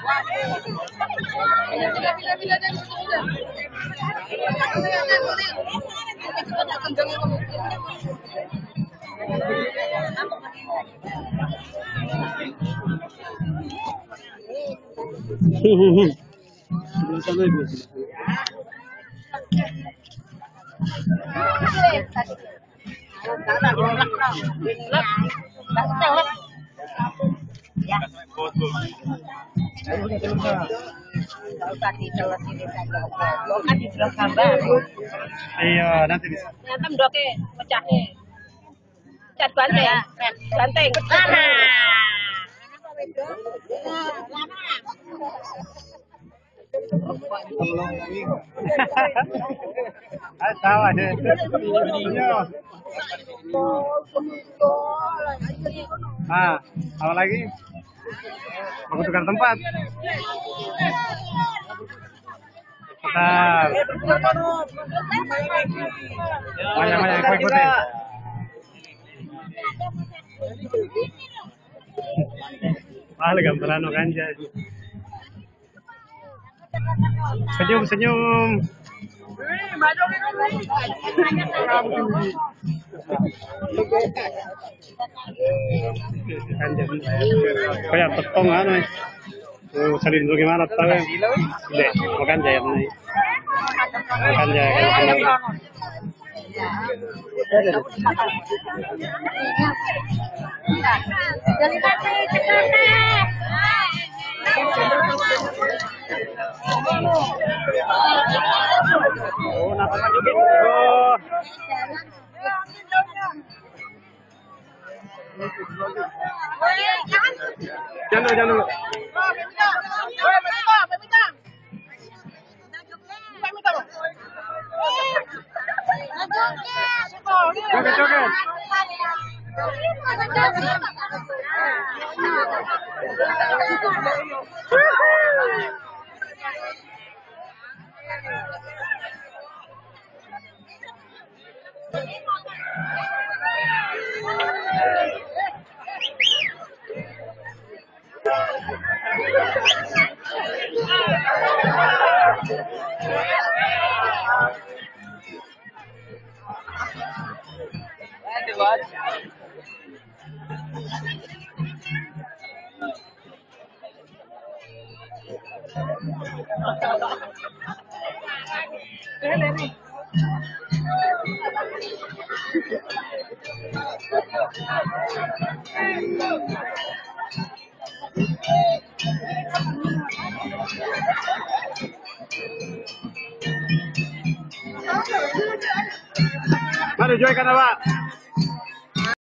Iya, nanti bisa. Nanti mdoke mecahe. Cat banteng. Banteng. Salah deh. Iya. Ah, apa lagi? Mau tukar tempat. Bentar. Banyak-banyak kue putih. Mahal gambaran kan jadi. Senyum. Kayak petong anu. Salin dulu gimana tahu? Deh, makan jaya nih. Makan jaya. Oh, napa juga? Oh. Jangan dulu. Joget. Mari join kan, Pak.